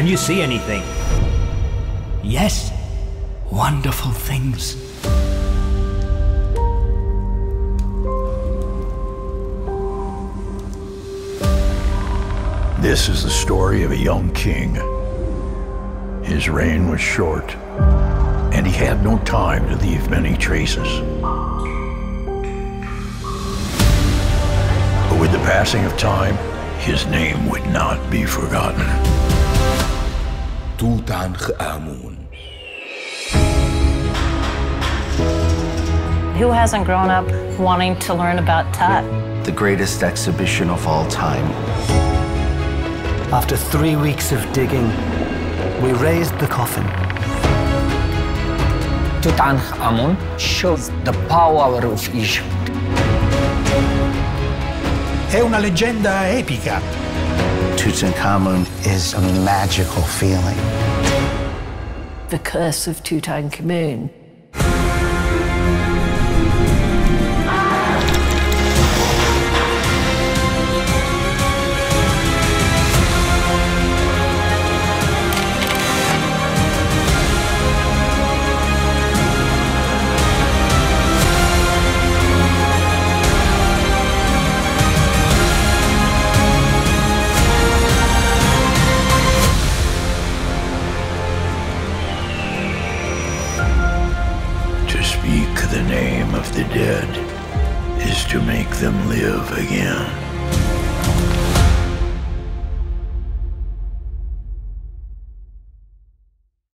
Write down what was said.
Can you see anything? Yes, wonderful things. This is the story of a young king. His reign was short, and he had no time to leave many traces. But with the passing of time, his name would not be forgotten. Tutankhamun. Who hasn't grown up wanting to learn about Tut? The greatest exhibition of all time. After 3 weeks of digging, we raised the coffin. Tutankhamun shows the power of Egypt. È una leggenda epica. Tutankhamun Is a magical feeling. The curse of Tutankhamun. To speak the name of the dead is to make them live again.